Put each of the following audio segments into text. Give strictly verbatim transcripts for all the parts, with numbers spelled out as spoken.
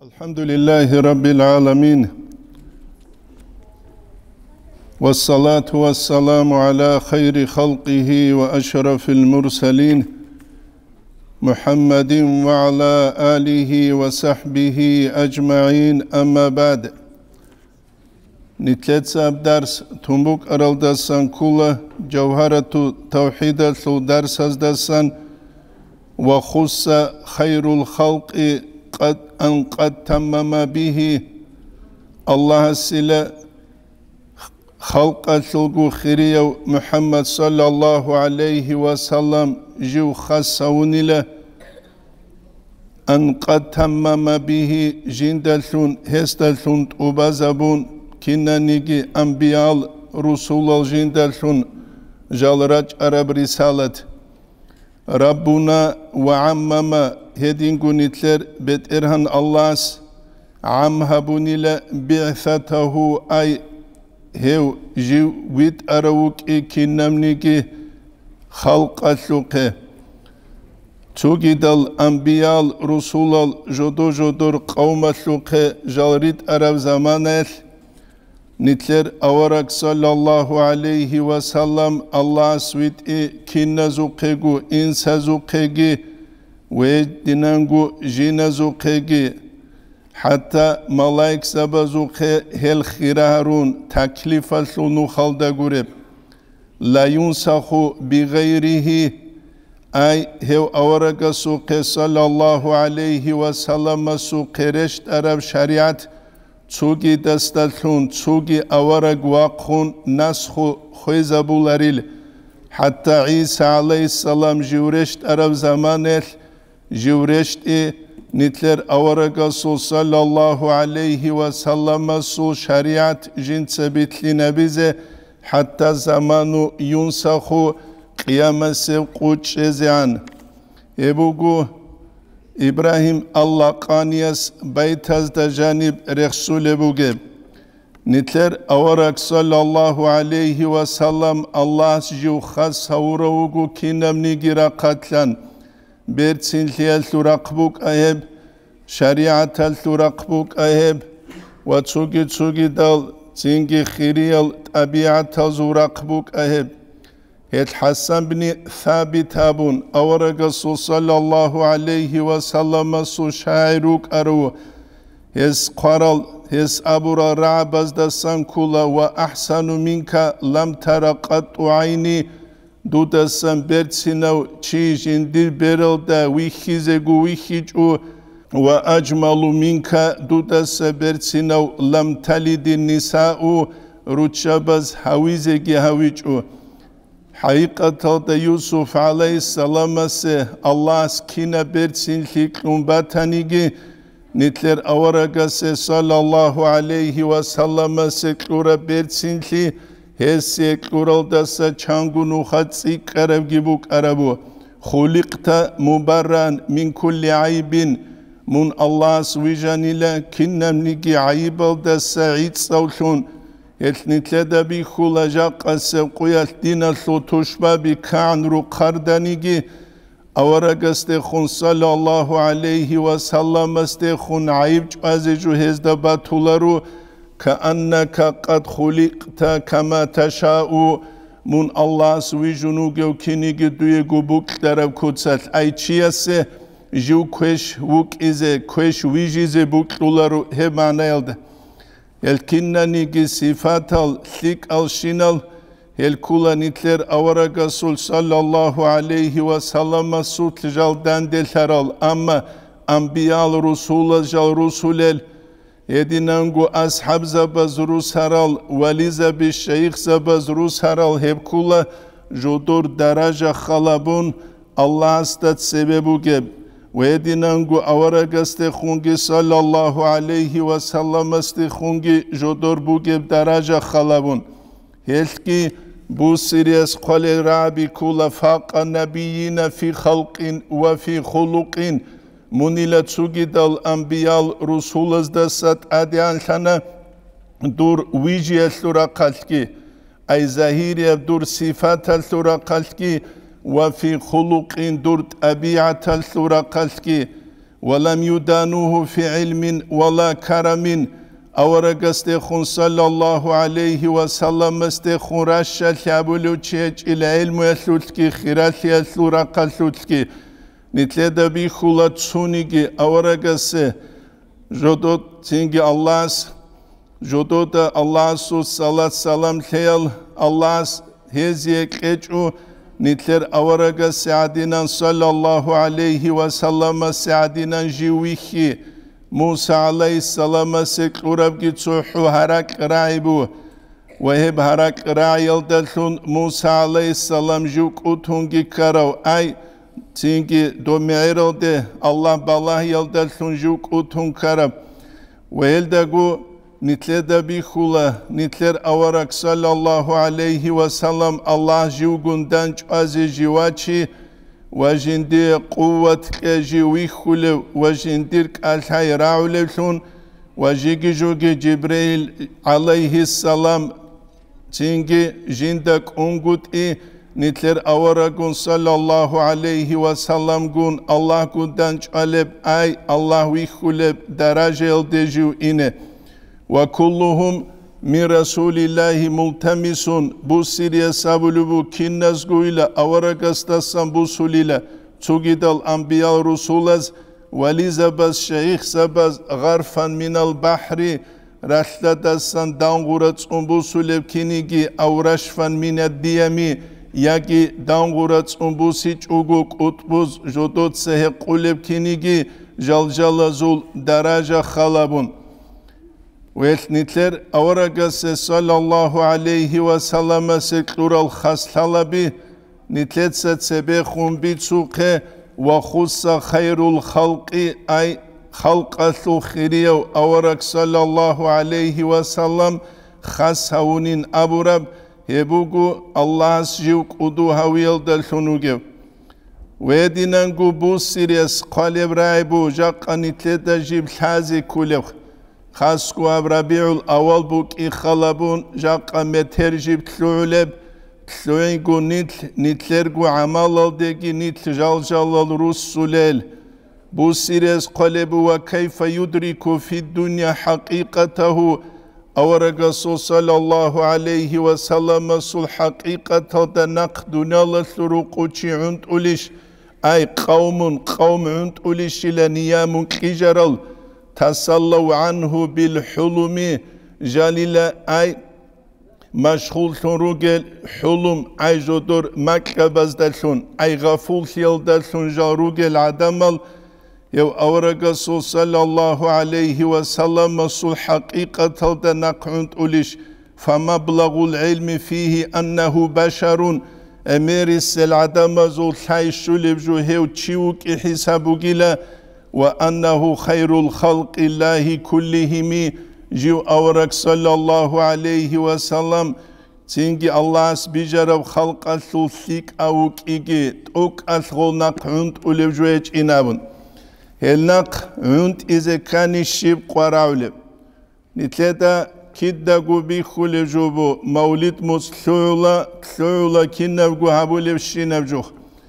الحمد لله رب العالمين والصلاة والسلام على خير خلقه وأشرف المرسلين محمد وعلى آله وصحبه أجمعين أما بعد نتلتسا بدرس تنبوك أرالدسان كولا جوهرة توحيد درس دسان وخص خير الخلق قد أن قد تمم به الله سلا خلق الخلق خيريو محمد صلى الله عليه وسلم جو خصون له أن قد تمم به جندلون هستلون أبازبون كنا نيجي أنبياء رسول الجندلون جالرج عرب رسالة ربنا وعمم هدين قنيتلر بيت إرهن الله عم هبونيلا بعثته أي هو جو ويت أروك إكي نمنيكي خلق الشوقه تجد الأنبياء رسول جدو جدور قوم الشوقه جالريت أرب زمانه نتلر أورك صلى الله عليه وسلم الله سويت كنا زوقه إنس زوقه ويدنانغو جينا زوقه حتى ملايك سبا زوقه هل خيرارون تكليف السنو خالدا غرب لا ينسخ بغيره أي هو أورك سوقه صلى الله عليه وسلم سوقه رشت عرب شريعت تسوغي دستلون تسوغي أورق واقون نسخو خويزابولاريل حتى عيسى عليه السلام جورشت عرب زمانه جورشت إيه نتلر أورق صلى الله عليه وسلم سو شريعت جنس بيتلي نبيزه حتى زمانو ينسخو قيام سيقوش زيان إبوغو إبراهيم الله قانيس بيتاز دا جانب رسول بوغيب نتلر أورك صلى الله عليه وسلم الله جو خاص هوروغو كينام نيجيرا قتلان بيرتسين ليال تراقبوك أهب شريعة تراقبوك أهب وتسوغي تسوغي دال زنجي خيريال طبيعة تراقبوك أهب هيت حسن بن ثابت هابون أورق صلى الله عليه وسلم سو شاعروك أرو هس قرال هس أبورا رعبز دسان كولا وأحسن منك لم ترى قط عيني دو دسان برتسينو چي جندر برل دا ويخيزيگو ويخيجو وأجمل منك دو دسان برتسينو لم تلد النساء روچبز هاويزيگي هاويجو حقيقة يوسف عليه السلام سه الله سكينة برسين لكلون باتانيجي نتلر أورغا سه صلى الله عليه وسلم سه كلورا برسين لي هسه كلورا دسا چانگو نوخات سيك عرب جيبوك عربو خلقت مبران من كل عيب من الله سويجان لا كنم نيجي عيب دسا عيد سولون يتنتلد بيخولا جاق السوقيا الدين الثوتوشبا بكعن رو قردانيجي أورق استخون صلى الله عليه وسلم استخون عيب جازجو هزد باتولارو كأنك قد خلقت كما تشاء من الله سوي جنوغو كينيجي دويگو بوك درب كوتسات أي چياسي جو كوش ووك إزي كوش ويجيزي بوك دولارو هبانا يلده الكنا نيجي صفات الثيك الشينال الكولا نتلر أورق صلى الله عليه وسلم سوت جال داندل هرال أما أنبياء رسول جال رسول يدينانغو أصحاب زبز روس هرال ولي زب الشيخ زبز روس هرال هبكولا جدور درجة خلابون الله استد سببو جب ويدينانغو أورق استخونجي صلى الله عليه وسلم استخونجي جدور بوجب درجة خلابون هلكي بو سيريس قال رابي كولا فاق النبيين في خلق وفي خلق منيلة تسوجد الأنبياء رسول دست أديان لنا دور ويجي الثورة قلتكي أي زهيري دور صفات الثورة قلتكي وفي خلق دور طبيعة الثورة قلتكي ولم يدانوه في علم ولا كرم أورق استخون صلى الله عليه وسلم استخون رشا ثابلو تشيج العلم يثلثكي خيرات يثلو رقا ثلثكي نتلدا بيخولا تسونيكي أورق است جدود تنجي الله جدود الله سو صلاة سلام خيال الله هزيك اجو نتلر أورق سعدنا صلى الله عليه وسلم سعدنا جيويخي موسى عليه السلام سكرب جتسوحو هرق رايبو وهب هرق راي يلدلون موسى عليه السلام جوك اتونجي كارو اي تنجي دوميرو ده الله بالله يلدلون جوك اتون كارب ويلدقو نتلر بيخولا نتلر أورق صلى الله عليه وسلم الله جوغن دانج ازي جواتي وجندي قوة كجيوي خلو وجندير كالحي راولون وجيجي جوجي جبريل عليه السلام تنجي جندك انقود اي نتلر أورقون صلى الله عليه وسلم قون الله قون دانج ألب اي الله ويخلب درجة الدجو إنه وكلهم من رسول الله ملتمسون بوسير يسابلو كنز قويلة أورق استسان بوسوليلة تجد الأنبياء رسولز وليزبز شيخ زبز غرفا من البحر رحلة دستان دانغورت انبوسولب كنيجي أو رشفا من الديامي يجي دانغورت انبوسيج اوغوك اتبوز جدود سهق قولب كنيجي جلجل زول درجة خلابون ويثنتلر أورقس صلى الله عليه وسلم سكتور الخسلبي نتلت ستسبخون بيتسوقه وخص خير الخلق أي خلق الخيريو أورق صلى الله عليه وسلم خسهونين أبورب يبوغو الله سجوك أدو هويل دلشنوغيو ويدينانغو بوسيريس قالب رايبو جاقا نتلت جيب حازي كوليو خاسكو ربيع الأول بوك إخلابون جاقا مترجب تلوعلب تلوعينكو نتل نتلرقو عمال الدقي نتل جالجال الرسوليل بوسيريس قلب وكيف يدرك في الدنيا حقيقته أورق صلى الله عليه وسلم صل حقيقة دنقدنا لثروقوشي عند أوليش أي قوم قوم عند أوليش لنيام كجرل تسلوا عنه بالحلم جليل أي مشغول روجل حلم أي جدور مكة بزدلون أي غفول يلدلون جاروجل عدمل يو أورق صلى الله عليه وسلم صل حقيقة دنقعند أوليش فمبلغ العلم فيه أنه بشر أميرس العدم زول حيشو لبجوهيو تشيوك حسابو جلا وأنه خير الخلق الله كلهم جو أورق صلى الله عليه وسلم تنجي الله سبجرب خلق الثلثيك أوك إيجي توك أثغل نق عند أولوجويج إنابن هلنق عند إذا كان الشيب قراولب نتلتا كدا قبي خولي جوبو مولد مسلولا تلولا كنبقو هبولي بشينبجوخ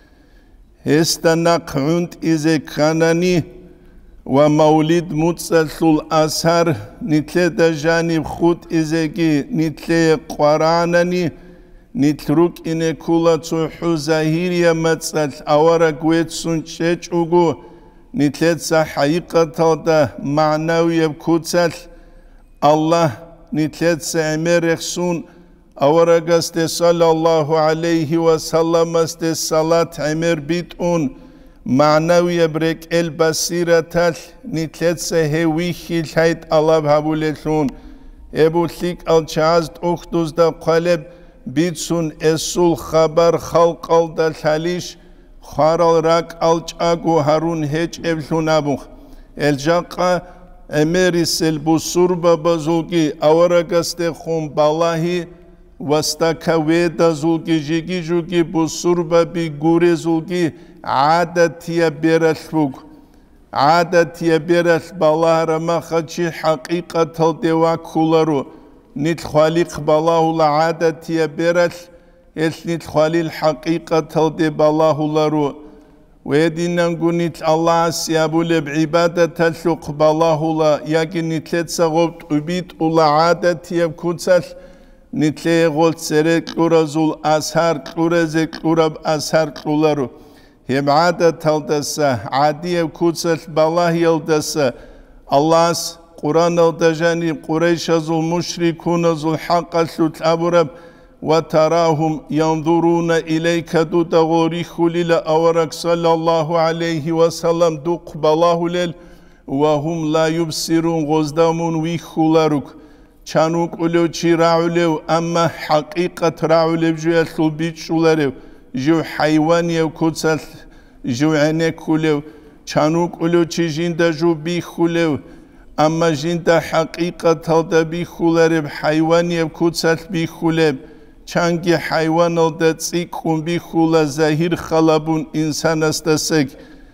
هستنق عند إذا كانني ومولد متسلسل الأسهر نتلتا جانب خود إذاكي نتلي قرانني نتروك إنه كولا تحو زهيريا متسل أورق ويتسون شيشوغو نتلتا حقيقة دا معنوية بكوتسل الله نتلتا عمر رخصون أورق است صلى الله عليه وسلم است صلاة عمر بيتون معنوية بريك البصيرة تل نتلت سهويخي الحيط الله بهبولتون ابو ثيك الجاز اختوز دا قلب بيتسون اسول خبر خلق الدا الحليش خارل راك الجاقو هارون هج ابلون ابوخ الجاقا اميرس البصوربا بزوغي اورق استخون بالاهي واستاكا ويدا زوغي جيجي جوغي بصوربا بيغوري زوغي عادت يبرث فوق عادت يبرث بالله رما خدشي حقيقة الدواء كولارو نت خالق بالله العادت يبرث إث نت خالي الحقيقة الدواء بالله لارو ويديننغو نتل الله سيابول بعبادة اللقب الله لا يجي نتلت سغوبت أبيت أولا عادة يبكوتسل نتلي غولت سرق لرزول أسهر لرزق لرب أسهر لرو هم عادة تلدسة عادية يبكوتسل بالله يلدسة الله قرآن الدجاني قريش ذو المشركون ذو الحق اللوت أبرب وتراهم ينظرون إليك دود غوري خليل أورك صلى الله عليه وسلم دوق بالله ليل وهم لا يبصرون غزدامون ويخولارك چانوك أولو چي راولو أما حقيقة راولو جو يخل بيتشولارو جو حيوان يوكوتسل جو عينيك خولو چانوك أولو چي جندا جو بيخولو أما جندا حقيقة تلدا بيخولارو حيوان يوكوتسل بيخولو چانگی حیوان الدت سیکون بی خولا ظاهر خلابون انسان استسگ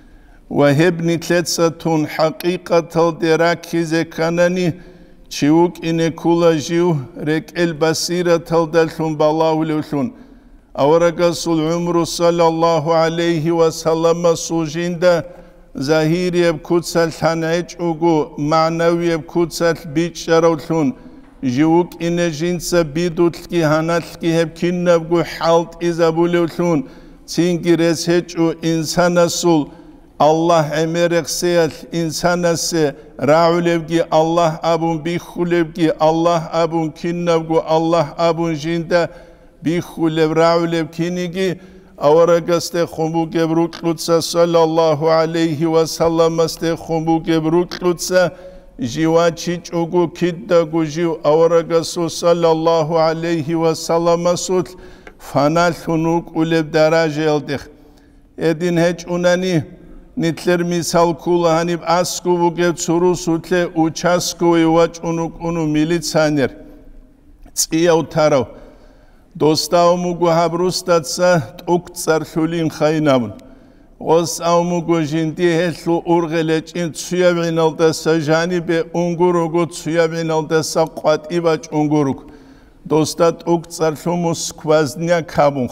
و هب نتلتستون حقیقت الدراکی زکنانی چیوک اینه کولا جیو رک البصیرت الدلتون بالاولوشون اورگا سول عمر صلی الله علیه و سلم سوجینده ظاهر یب کودسل تنعج اوگو معنوی یب کودسل بیچ شروتون جوك إن جنس بيدوتلكي هنالكي هب كنبغو حالت إذا بولوتلون تينكي رسهجو إنسان سول الله أمرق سيال إنسان سي راولبغي الله أبون بيخولبغي الله أبون كنبغو الله أبون جنده بيخولب راولب كنيغي أورق استخمو جبروك لطسا صلى الله عليه وسلم استخمو جبروك لطسا جوا چیچ اوگو کدا گوجیو اورگاسو صلی الله علیه و سلم سوت فنال خنوک اولب درجه الدخ ادین هج اونانی نتلر مثال کولا هنیب اسکو وگه سرو سوتله اوچاسکو یواج اونوک اونو میلیتسانر تیاو تراو دوستاو مگو هبروستاتسا توک سرخولین خاینامون غص أومو جندي هلو أورغلج إن تسويا بينال دسا جانب أنغوروغو تسويا بينال دسا قوات إباج أنغوروغ دوستات أكتسر شموس كوازنيا كابونغ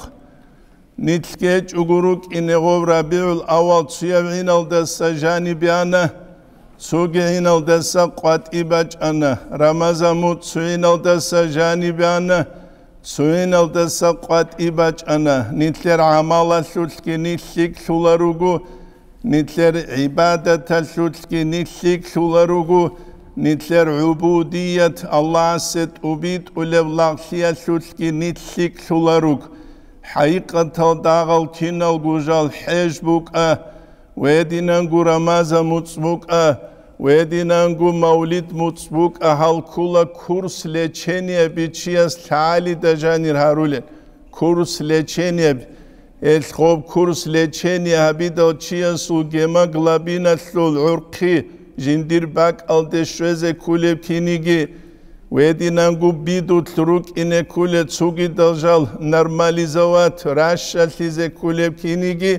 نتلكيج أنغوروغ إنغو ربيع الأول تسويا بينال دسا جانب أنا سوغي بينال دسا قوات إباج أنا رمزامو تسوينال دسا جانب أنا سوين الدسا قوات إباج أنا نتلر عمالة شوتلكي نتلك شولاروغو نتلر عبادة شوتلكي نتلك شولاروغو نتلر عبودية الله ست أبيد أولولاغشية شوتلكي نتلك شولاروغ حقيقة داغل كينال غوجال حجبوك أه ويدينانغو رمازة متصبوك أه ويدينانغو مولد متصبوك أهل كولا كورس لچينيا بيچياس تعالي دجانير هارولين كورس لچينيا الخوب كورس لچينيا هبيدو چياسو جيما غلابينا سلول عرقي جندير باك الدشوزة كوليب كينيجي ويدينانغو بيدو تلروك إنه كولي تسوغي دلجال نرماليزوات راشال تيزة كوليب كينيجي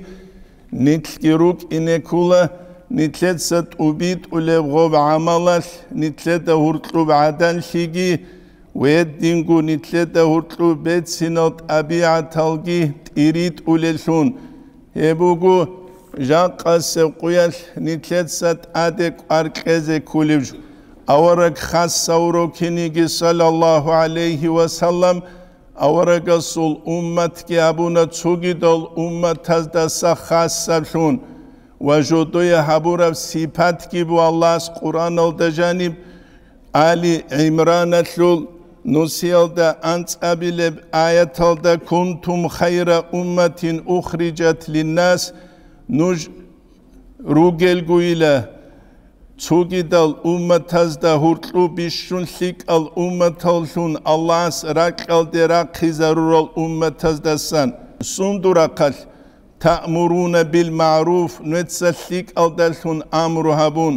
نتلقيروك إنه كولا نتلت ست أبيد أولب عمالش نتلت هرطلب عدن شيجي ويدينغو نتلت هرطلب بيت سنات أبيع تلقي تريد أولشون هبوغو جاقا سوقيال نتلت ست أدك أركزي كوليبجو أورك خاص سورو كنيجي صلى الله عليه وسلم أورك سول أمتك أبونا تسوغي دول أمت تزدسا خاص سبشون وجودوی حبورب صفت کی بو الله از قرآن الدجانب آلی عمران الشول نسیل دا انت ابیلب آیت دا کنتم خیر امت اخرجت للناس نوج روگل گویله چوگی دل امت از دا هرطلو بیشون شک ال امت الشون الله از رکل درکی ضرور ال امت از دستن سندور اقل تأمرون بالمعروف نتسلك ألدلتون أمرهبون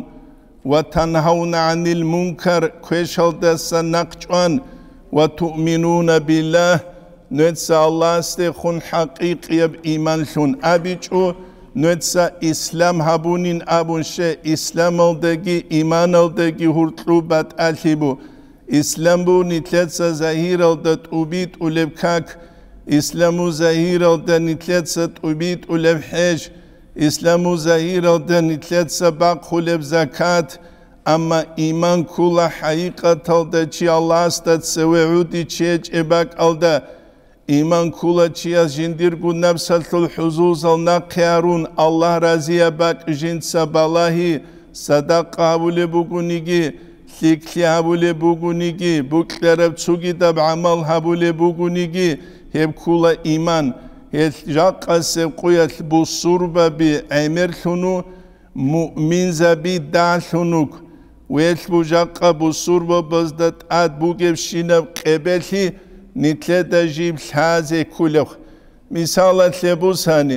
وتنهون عن المنكر كويش ألدلسا نقجوان وتؤمنون بالله نتسا الله استيخون حقيقي بإيمانشون أبيجو نتسا إسلام هبونين أبون شي إسلام ألدگي إيمان ألدگي هرطلوبات ألهبو إسلام بو نتلتسا زهير ألدت أبيت أولبكاك إسلامو زهير الدا نتلت ست أبيت أولب حاج إسلام زهير الدن نتلت سبق خلب زكاة أما إيمان كل حقيقة الدا چي الله استد سوعودي چيج إباك الدا إيمان كل چي از جندير قو نفسل الحزوز النقيارون الله رازي باك جند سبالله صدق هبول بوغونيگي لكلي هبول بوغونيگي بوكلرب چوگي دب عمل هبول بوغونيگي هب كل إيمان هل جاقا سبقوية بصوربة بأمر ثنو مؤمن زبي دع ثنوك ويتبو جاقا بصوربة بزدت آد بوغب شينب قبلي نتلتا جيب الحازي كله مثالة لبوساني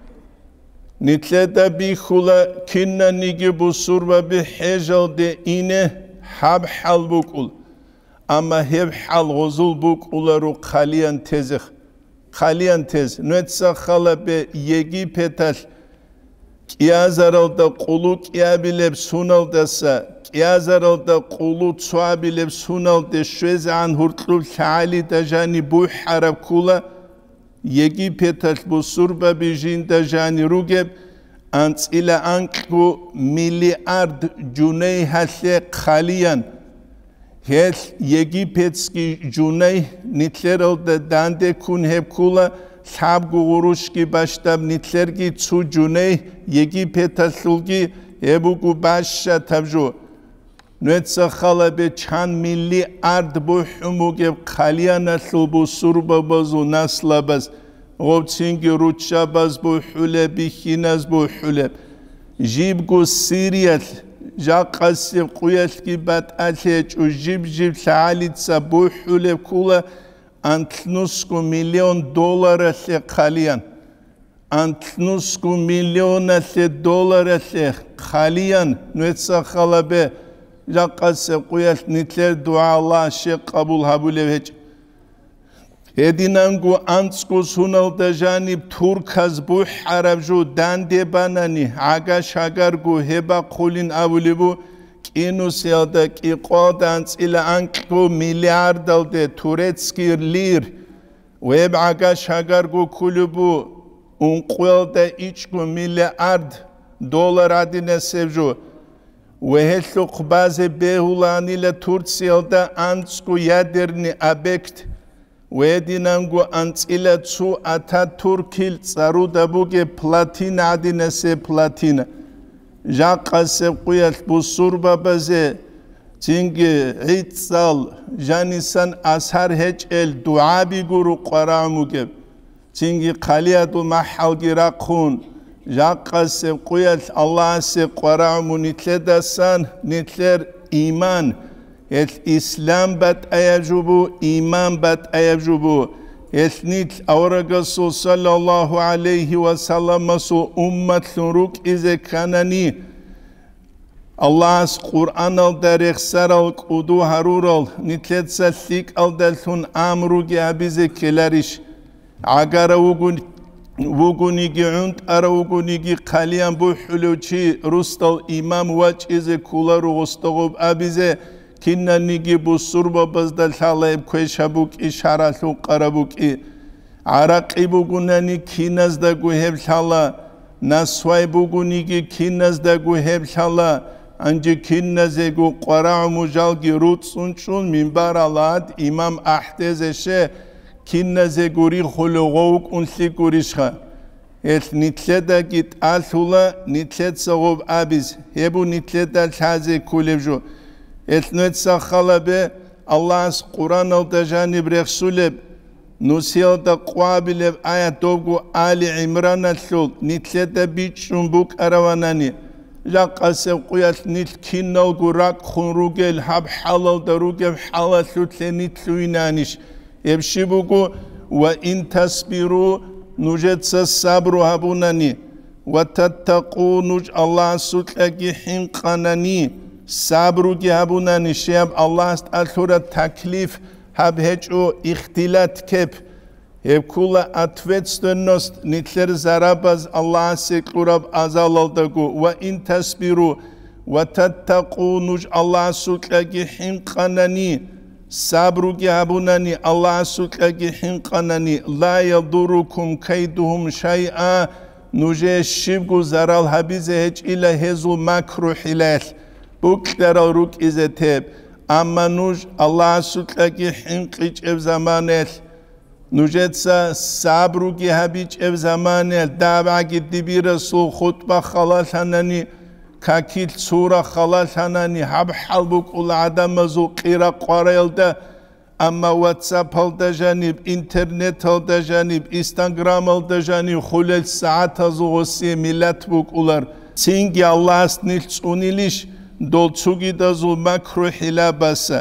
نتلتا بيخولا كنا نيجي بصوربة بحجل دي إنه حب حال بوكول أما هب حال غزول بوكول رو خاليان تزخ خاليان تز نتسا خالا به يجي پتل كيازارل دا قولو كيابيلب سونال دسا كيازارل دا قولو تسوابيلب سونال دا شوز عن هرطلو الحالي دا جاني بو حرب كولا يجي پتل بسوربا بيجين دا جاني روغب انت الى انكو مليارد جنيه هسي خاليان هل يجي بيتسكي جوني نتلرل دا دانده كون هب كولا ساب غوروشكي باشتاب نتلرگي تسو جوني يجي بيتسلگي هبوكو باشا تبجو نوتسا خالا بي چان ملي ارد بو حموگب خاليا نسل بو سوربا بازو نسل باز غوبتينگي روچا باز بو حولب بيخيناز بو حولب جيبگو سيريال جاقا سيبقويالكي بات أليج وجيب جيب لعالي تسابو حولب كولا أنتنسكو مليون دولار ألي خاليا أنتنسكو مليون ألي دولار ألي خاليا نوتسا خالبه جاقا سيبقويال نتلر دعا الله شيء قبول هبولي هج هدينانگو أنتسكو سونال دا جانب توركاز بو حرب جو دان دي باناني عاقا شاقارگو هبا قولين أوليبو كينو سيالدا كي قوادانس إلا أنكو مليار دال دي توريتسكي لير ويب عاقا شاقارگو كوليبو انقوال دا إيشكو مليارد دولار عدين سيبجو وهلو قباز بيهولاني لتورتسيالدا أنتسكو يادرني أبكت ويدينانگو أنتيلا تسو أتا تركيل تسارو دابوغي بلاتين عدين سي بلاتين جاقا سيبقوية بصور بابازي تنگي عيد سال جانيسان أسهر هج ال دعابي گورو قراموغي تنگي قليادو محالگي راقون جاقا سيبقوية الله سي قرامو نتلدسان نتلر إيمان الإسلام بات أيجبو إيمان بات أيجبو النيت أورغسو صلى الله عليه وسلم سو أمة لنروك إذا كانني الله قرآن الدريخ سرالك ودو هرورال نتلت سليك الدلتون أمروغي أبيزي كلاريش عقار وغن وغنيجي عند أرا وغنيجي قليان بو حلوشي رستال إمام واج إذا كولارو غستغب أبيزي كنا نيجي بصوربا بزدل حاليب كويشابوك إشاراتو قرابوك إي عراقي بوغناني كيناز دا قوهب حالا ناسواي بوغنيجي كيناز دا قوهب حالا انجي كيناز يقو قراع مجالجي روت سنشون من بارالات إمام أحتزشه كيناز يقوري خلوغوك انسي قوريشخا إت نتلدا جيت آلثولا نتلد سغوب آبيز هبو نتلدا الحازي كوليبجو إثنت سخلبه الله قرآن الدجانب رسولب نسيل دا قوابلب آيات دوغو آل عمران الثول نتلدا بيتشن بوك أرواناني جاق أسيب قيات نتكينال قراق خون روغل حب حلال دا روغل حلال ثلث نتلوينانيش يبشي بوغو وإن تصبروا نجد سصبرو هبوناني وتتقوا نج الله سلطلقي حنقاناني صبرو جابونا نشيب الله است الثورة تكليف هب هجو اختلاط كب هب كل أتوتستنست نتلر زرابز الله سكرب أزال الدقو وإن تصبروا وتتقوا نج الله سلطلقي حنقاناني صبرو جابوناني الله سلطلقي حنقاناني لا يضركم كيدهم شيئا نوجه شبگو زرال حبیزه هج ایلا هزو مکرو حلال بوکترال روک ایزه تیب اما نوج الله سلطلقی حنقیج اف زمانه نوجه تسا صبروگی حبیج اف زمانه دعوگی دیبی رسول خطبه خلال هنانی کاکیل سورا خلال هنانی حب حلبوک اول عدم زو قیرا قاريل ده اما واتساب هل ده جانب انترنت هل ده جانب انستغرام هل ده جانب خلال ساعت هزو غصی ملت بوک اولار سینگی الله است نیلس اونیلیش دولتسوگی دازو مکرو حلا باسا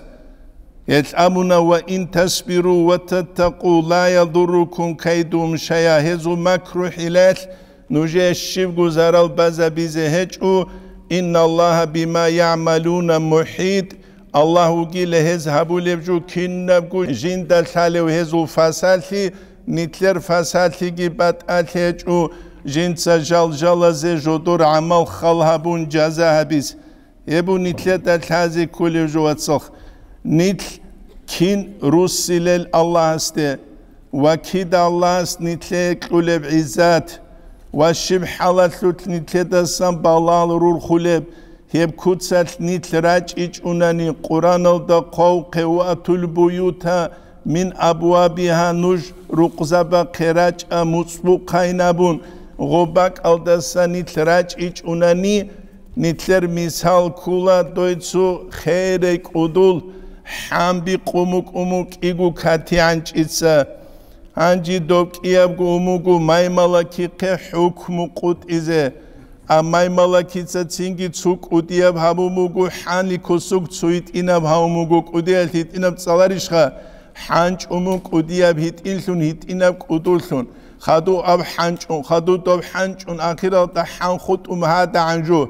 يتعامون وإن تصبروا وتتقوا لا يضركم كيدهم شيئا هزو مكرو حلال نوجه الشبق زرال بزا بزهجو إن الله بما يعملون محيط الله قيل هزهبوا لبجو كنبجو جند الحالي وهزو فاسالتي نتلر فاسالتي جبات الهجو جند سجال جلزي جدور عمل خلهبون جزاها بيز يبو نتلر الحازي كل جواتسخ نتل كين رسل الله است وكيد الله است نتل قلب عزات وشب حالت لط نتل دستان بالال رول خلب هب كتسل نتل راج ايج اوناني قرآن الدا قوق واتل بيوتا من ابوابها نج رقزبا قراج مصبو قينابون غباك الدسان نتل راج ايج اوناني نتلر مثال كولا دويتسو خيرك ادول حامبي قومك أمك إيجو كاتي عنج إتسا عنجي دوك إيابغو أموغو ماي ملاكي قي حكم قد إزي أماي ملاكي تسنجي تسوك أدياب هابوموغو حاني كسوك تسويت إناب هاوموغو أديال هيت إناب تسالاريشخا حانج أموك أدياب هيت إلثون هيت إناب أدولثون خادو أب حانج أم خادو دوب حانج أم آخر حان خود أم هادا عنجو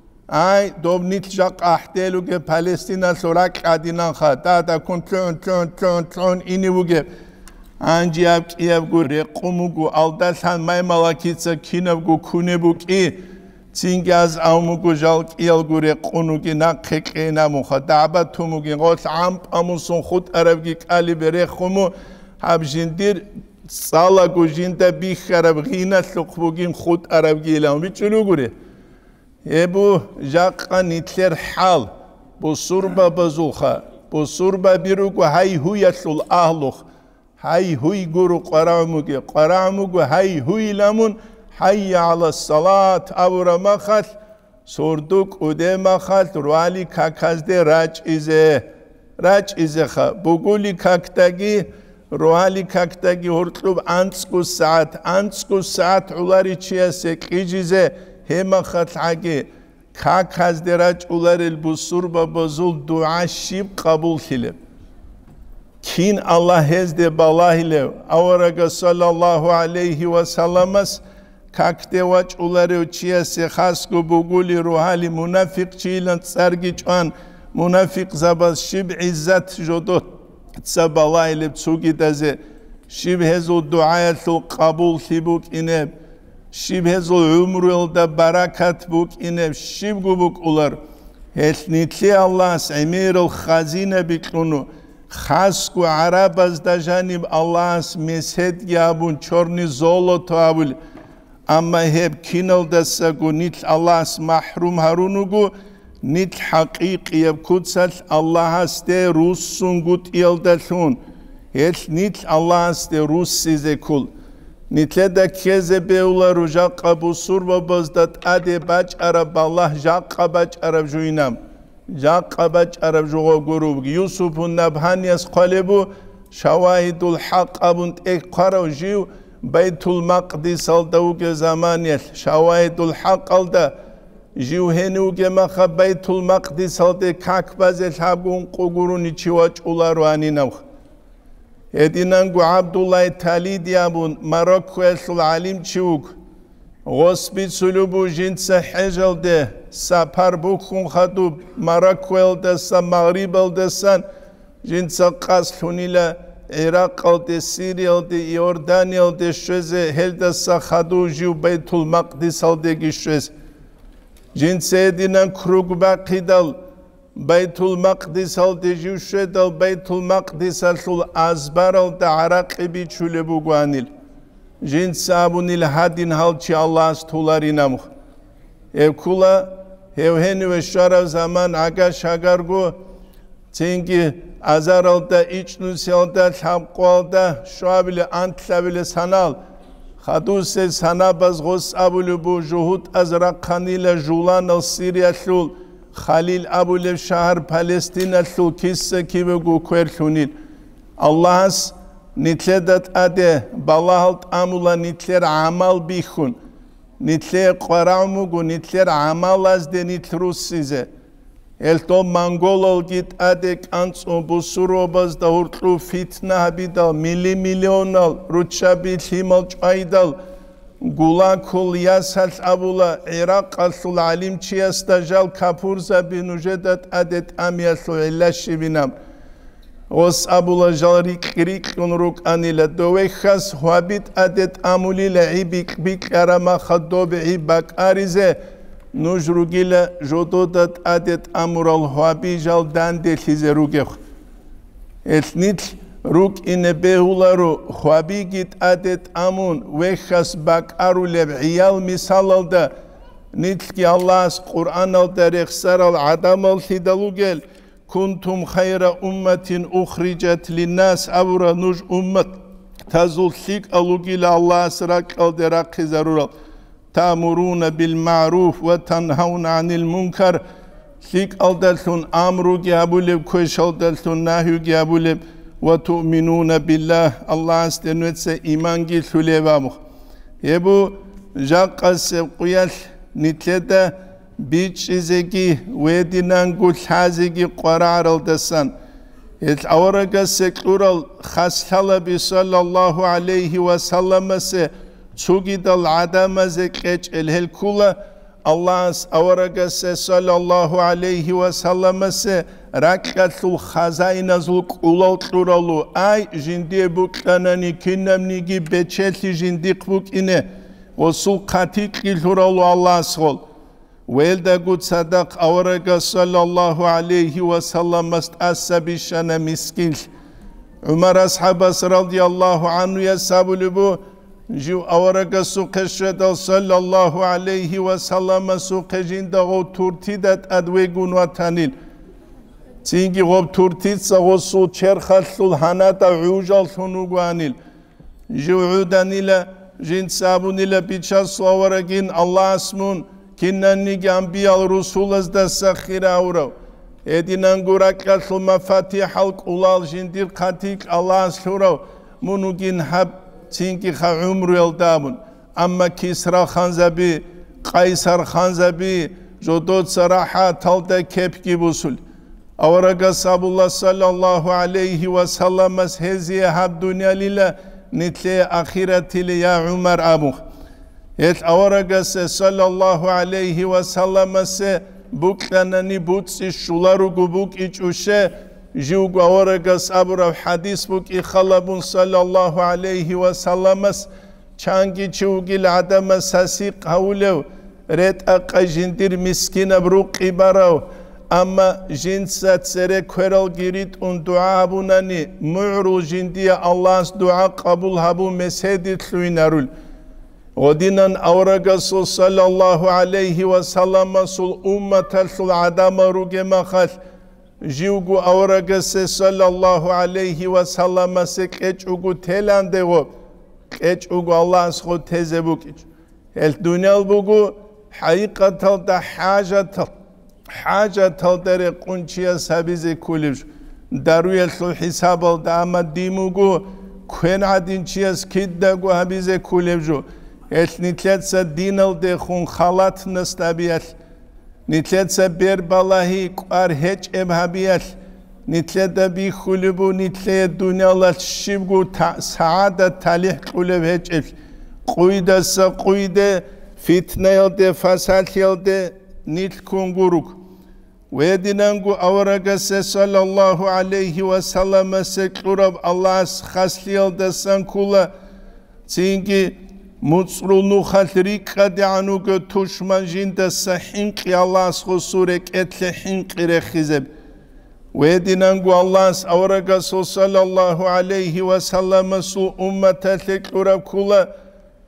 ay dobnit jak ahtelu Palestina sorak adinan khata da kon tron tron tron tron inivuge anji ab kiev gu requmugu aldasan may malakitsa kinavgu kunebuki tsingaz aumugu jalk el gu requnugi na qeqena mu khadaba tumugi qos am amusun khut arabgi kali berekhumu habjindir sala gu jinda bi kharab ghina suqbugin khut arabgi lam bichulugure يبو جاقا نتلر حال بصوربا بزوخا بصوربا بيروكو هاي هو يسول أهلوخ هاي هو يقولوا قراموكي قراموكو هاي هو لمن حي على الصلاة أورا مخال سوردوك ودي مخال روالي كاكاز دي راج إزي راج إزي خا بقولي كاكتاقي روالي كاكتاقي هرطلوب أنسكو ساعت أنسكو ساعت علاري چيا سيكيجيزي هما خطعاكي كاك هزدراج اولار البصور بابزول دعا شيب قبول خلب كين الله هزد بالله لو اورغا صلى الله عليه وسلم كاك دواج اولار وچيا سخاسكو بقولي روحالي منافق چيلان تسارگي چوان منافق زباز شيب عزت جدو تسا بالله لب تسوگي دازي شيب هزو دعايا ثو قبول خبوك انب شيب هزو عمر يلدا بركات بوك إنب شيب بوك أولار هل نتلي الله سعمير الخزينة بكلونو خاسكو عرب از دا جانب الله مسهد يابون چورني زولو تابول أما هب كينل دساقو نتل الله محروم هارونوغو نتل حقيق يبكوتسال الله استي روسون قد يلدالون هل نتل الله استي روس سيزي كل نتلدا كيزه بيولا رجاق ابو سور وبزدت ادي باج عرب الله جاق باج عرب جوينام جاق باج عرب جو غروب يوسف النبهاني قلبو شواهد الحق ابن اقرا جيو بيت المقدس الدوق زمانيل شواهد الحق الدا جيو هنوغ مخ بيت المقدس الدي كاك باز الحبون قغوروني چواچ اولارواني نو ادينانغو عبد الله تالي ديابون ماروكو العليم تشوك غصبي سلوبو جنس حجل ده سافر بوكون خدوب ماروكو دسا مغرب دسان جنس قاسلوني لا عراق ده سوريا ده يوردانيا ده شوزه هل دسا خدو جو بيت المقدس ده گشوز جنس ادينان كروغ باقيدال بيت المقدس الدجوشة دل بيت المقدس الأزبر العراق بيشول بوغوانيل جين سابون الهادين هالشي الله استولاري نمخ اف كولا هيو هنو الشرف زمان عقا شاقرقو تنجي ازارالدا ايچنو سيالدا ثابقوالدا شوابلي انتلابلي سانال خدوس ساناباز غوس ابولو بو جهود از رقانيلا جولان السيريا ثول خليل ابولو شهر فلسطين ثول كيس كيبگو كويرثونيل اللهس نتلدت اده بالهالت امولا نتلر عمل بيخون نتلر قراموغو نتلر عمل از ده نتروس سيزه التو منغولال گيت ادك انصو بسروباز دا هورتلو فتنه هبيدال ملي مليونال روچابي ليمال چايدال گولا كل ياسال ابولا عراق الثل عليم چيستاجال كابورزا بنوجدت ادت اميالثو علاشي بنام وس ابولا جالريك ريك نروك انيلا دويخاس هوابيت ادت امولي لعيبك بك ارما خدو بعيبك اريزه نجروگیل جودودت ادت امورال هوابی جال دنده خیزه روگخ اتنیت روگ این بهولارو هوابی گیت ادت امون وخس باک ارو لب عیال مثال ده نیت کی الله از قرآن ال درخسر ال عدم ال خیدالوگل کنتم خیر امتین اخرجت للناس اورا نج امت تزول خیک الوگیل الله اسرق ال درق خیزرورال تأمرون بالمعروف وتنهون عن المنكر خيك ألدلتون أمرو جابولب كوش ألدلتون نهيو جابولب وتؤمنون بالله الله استنوت سي إيمان جي ثليبامخ يبو جاقس قيال نتلدا بيچ إزيجي ويدنان قل حازيجي قرار الدسان الأورغا سكورال خسحل صلى الله عليه وسلم سي Çugidal adamazı keç elhel kula Allah avaragase sallallahu aleyhi ve sellemese rakatul hazainazul kulal turalu ay jindi buklanani kinnemni gi beçelti jindik buk ine osul katik turalu Allah sol velda gut sadak avaraga sallallahu aleyhi ve sellemest asabişana miskin Ömer ashabas radiyallahu anhu yasabulu bu جو اورگا سوقشد صلی الله علیه و سلم سوقجین داغو تورتیدت ادوی گونواتانیل تینگی غب تورتید ساغو سو چرخلسول هناتا عوجال سنوگوانیل جو عودانیل جین سابونیل بیچاس اورگین الله اسمون kinanni ambiyal Resulaz da sakhira urav. Edinan gurakal mafatiha ulal jindir katik Allah surav. Munugin hab tinki kha umru eldamun. Amma Kisra Khanzabi, Qaysar Khanzabi, jodot saraha talda kepki busul. Avaraga sabullah sallallahu aleyhi ve sellem heziye hab dunya lila nitle ahiretili ya Umar abu. Et avaraga sallallahu aleyhi ve sellem se buklanani butsi şularu gubuk iç uşe jiugu avaraga sabura hadis buk ikhalabun sallallahu aleyhi ve sellem çangi çugil adama sasi qawlev ret aqajindir miskine bruk ibarav. Ama jinsat sere kweral girit un dua bunani mu'ru jindiye Allah's dua kabul habu mesedit luinarul. Odinan avragasol sallallahu aleyhi ve sellem sul ummetel sul adama ruge mahal. Jiugu avragase sallallahu aleyhi ve sellem se keçugu telande go. Keçugu Allah's go tezebuk. El dunyal bugu haqiqatal da hajatal. حاجة تلدر قنچيا سبيز كولش داروي الخل حساب الدعم ديموغو كون عدين چياس كدغو هبيز كولجو اتنيتلت سدين الدخون خالات نستبيات نيتلت سبير بالله قار هج ابهبيات نيتلت بي خلبو نيتلت دنيا لات شيبغو سعادة تاليح قلب هج قويدة سقويدة فتنة يلده فساد يلده نيت كونغوروك ويدينانغو أورغاسي صلى الله عليه وسلم سكرب الله خاسليال دسان كولا تينجي مصرونو خالريك قد عنوغو توشمان جيند سحنق الله سخصورك اتل حنق رخيزب ويدينانغو الله أورغاسي صلى الله عليه وسلم سو أمتا تكرب كولا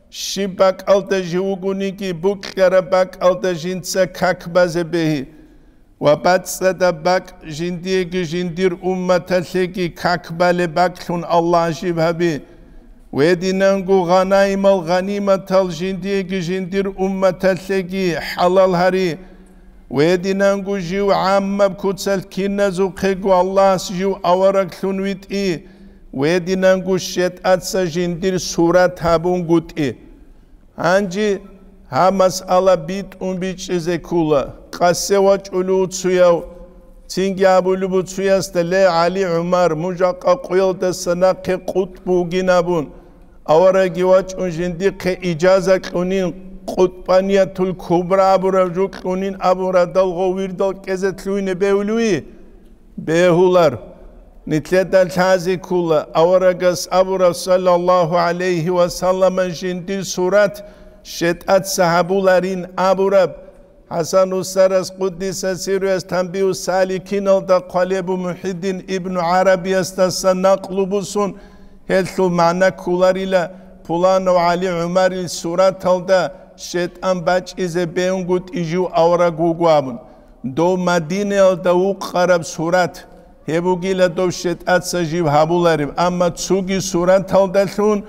Shibak alta jiuguniki bukarabak alta jinsa kakbaze behi. Wabatsada bak jindigi jindir ummatalegi kakbale baklun Allah jibhabi. Wedinangu ghanaimal ghanimatal jindigi jindir ummatalegi halal hari. Wedinangu jiu ammab kutsal kinazu khegu Allah jiu awaraklun wit'i. Wedinangu shet atsa jindir surat habun gut'i. Hanji ha mas'ala bit umbiç ezekula. Qasewaç ulu tsuyav. Tingabulu bu tsuyasta le Ali Umar mujaqa qoyalda sana qe qutbu ginabun. Awara giwaç unjindi qe icaza qunin qutbaniyatul kubra buraju qunin abura dalgo virdal kezetluyne bewlui. Behular. Nitledal tazi kula awaragas abura sallallahu aleyhi ve sellem jindi surat şetat sahabularin aburab Hasan Usaras Quddisa Siriyas Tanbihu Salikin alda Qalebu Muhiddin İbn Arabiyas'ta naqlubusun heltu ma'na kularıyla Pulano Ali Umar il surat alda şetan baç ize beungut iju avra guguabun do Madine alda uqarab surat Hebugila do şetat sajiv habularim ama tsugi surat aldalun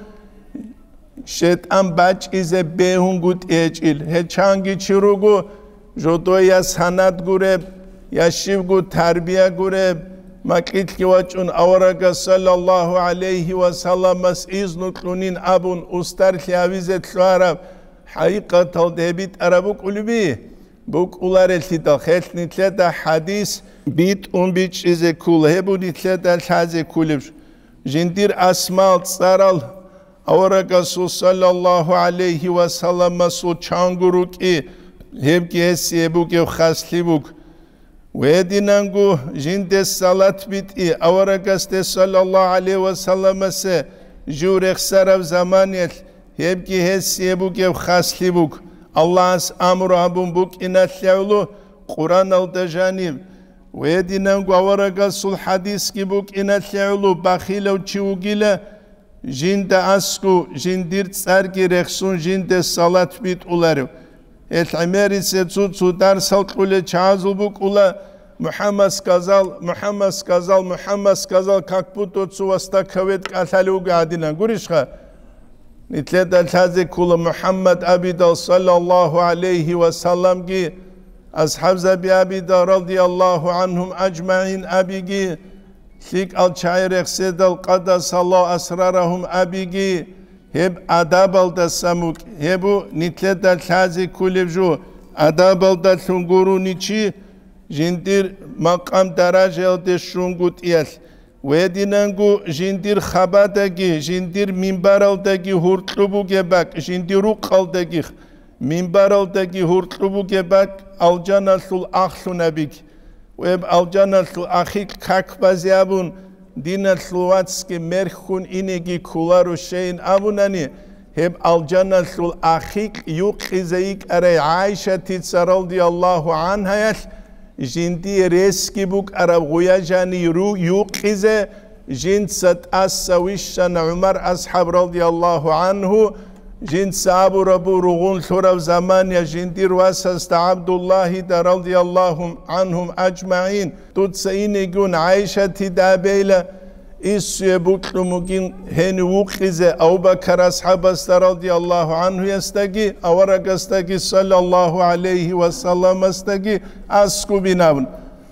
şetan baç ize beungut ecil hechangi chirugu Jodoya sanat gureb, yashivgu tarbiya gureb, makit kiwachun awaraga sallallahu aleyhi ve sallamas iznuklunin abun ustar kiyavizet luarab, haqiqatal debit arabuk ulbi, buk ular eltida khelt nitleda hadis, bit un bit chize kul, hebu nitleda chaze kulib, jindir asmal tsaral, awaraga sallallahu aleyhi ve sallamas u changuruk i, Hebki hesiyebuk ev khaslibuk. Wedinangu jinde salat bit'i. Avaragaste sallallahu aleyhi ve sellemese jurek sarav zamaniyet. Hebki hesiyebuk ev khaslibuk. Allah'as amru abun buk inatlявlu. Kur'an alda janib. Wedinangu avaragasul hadis ki buk inatlявlu. Bakhilav çivugila. Jinde asku jindir tsargi reksun jinde salat bit ularım. El-Ameri setsu tsudar salkule çazubuk ula Muhammed skazal Muhammed skazal Muhammed skazal kakputo tsuvasta kavet kathalu gadina gurishka nitleda taze kula Muhammed abidal sallallahu aleyhi ve sellem gi ashab zabi abida radiyallahu anhum ajma'in abigi lik al çayrek sedal qadasallahu asrarahum abigi Heb adab alda samuk, hebu nitleda tazi kulevju, adab alda şunguru niçi, jindir makam daraj elde şungut iyal. Wedinangu jindir khabadagi, jindir minbar aldagi hurtlubu gebak, jindiruk aldagi, minbar aldagi hurtlubu gebak, aljanasul akhsunabik. Web aljanasul akhik kakbaziyabun, Dina Slovatske merkhun inegi kularu şeyin abunani heb aljana sul akhik yuqizeik are Aisha titsa radiyallahu anha jindi reski buk ara guyajani ru yuqize jinsat as-sawishan Umar ashab radiyallahu anhu jin sabu rabu rugun surav zaman ya jindir wasasta Abdullah da radiyallahu anhum ajma'in tutsa inegun Aisha tidabeyla isye buklumugin heni vuqize Abu Bakar ashabasta radiyallahu anhu yastagi avaragastagi sallallahu aleyhi ve sellem astagi asku binabun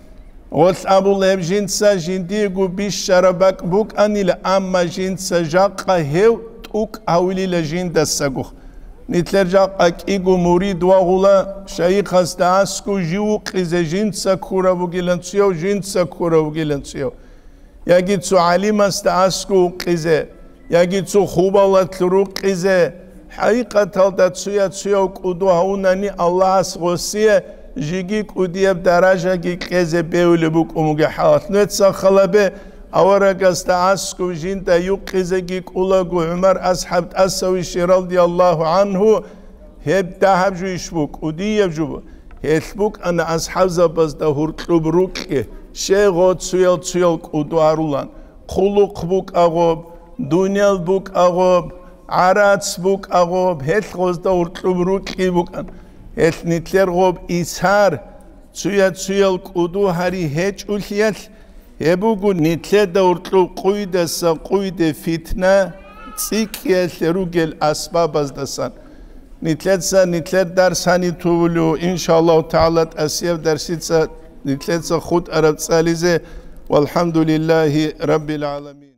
Ot Abu Leheb jinsa jindigu bisharabak buk anila amma jinsa jaqa hev uk awliyle jinda saguh nitler jaqa igu murid wa gula shaykh hasta asku jiu qize jinsa kura vugilantsiyo jinsa kura vugilantsiyo Yagitsu alim hasta asku qize yagitsu khubalatlu qize haqiqatal da tsuya tsuya qudu haunani Allah asgosiye jigi qudiyab daraja gi qize beule buk umuge halat netsa khalabe Avaragasta asku jinta yuqize gi qulagu Umar ashab asawishi radiyallahu anhu heb dahabju ishbuk udiyabju helbuk ana ashab zabazda hurtlub ruqe shego tsuyal tsuyal qudu arulan quluq buk agob dunyal buk agob عراتس بوك أغوب هل غزدا ورطلوب بوك هل نتلر غوب إسهار تسويا تسويا القدو هاري هيج أوليال يبوغو نتلر دورطلوب قويدة سا قويدة فتنة تسيكيال روغل أسباب أزدسان نتلر سا نتلر درساني تولو إن شاء الله تعالى أسيب درسيت سا نتلر سا خود أرب ساليزة والحمد لله رب العالمين.